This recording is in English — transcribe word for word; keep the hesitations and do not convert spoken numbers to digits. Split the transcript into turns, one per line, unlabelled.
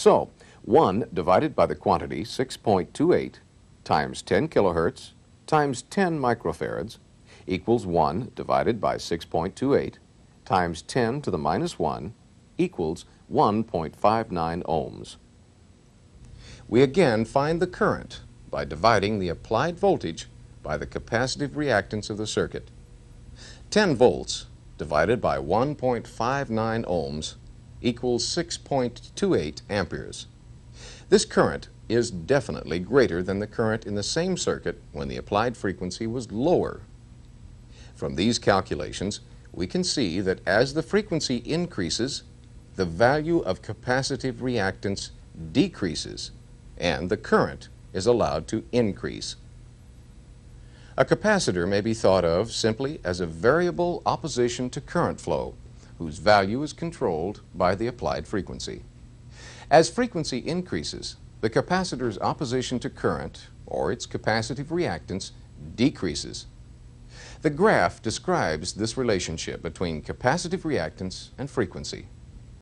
So, one divided by the quantity six point two eight times ten kilohertz times ten microfarads equals one divided by six point two eight times ten to the minus one equals one point five nine ohms. We again find the current by dividing the applied voltage by the capacitive reactance of the circuit. ten volts divided by one point five nine ohms equals six point two eight amperes. This current is definitely greater than the current in the same circuit when the applied frequency was lower. From these calculations, we can see that as the frequency increases, the value of capacitive reactance decreases and the current is allowed to increase. A capacitor may be thought of simply as a variable opposition to current flow, whose value is controlled by the applied frequency. As frequency increases, the capacitor's opposition to current, or its capacitive reactance, decreases. The graph describes this relationship between capacitive reactance and frequency.